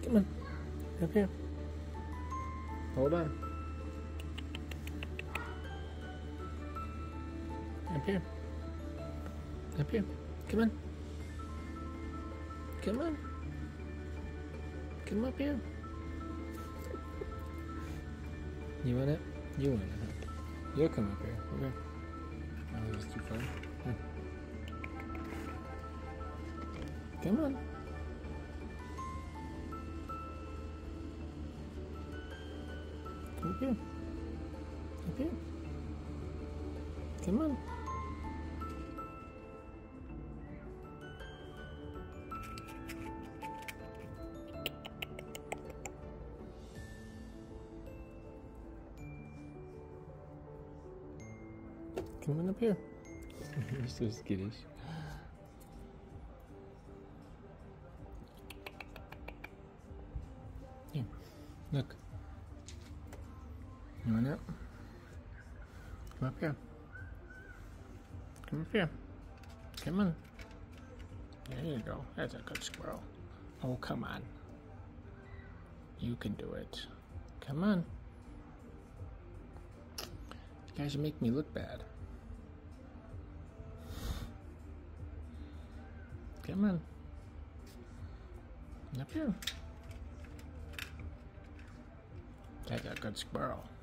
Come on. Up here. Hold on. Up here. Up here. Come on. Come on. Come up here. You want it? You want it, huh? You'll come up here. Okay. Oh, this is too far. Come on. Come up here. Up here. Come on. Come on up here. You're so skittish. Here, look. You want it? Come up here. Come up here. Come on. There you go. That's a good squirrel. Oh, come on. You can do it. Come on. You guys make me look bad. Come on. Up here. That's a good squirrel.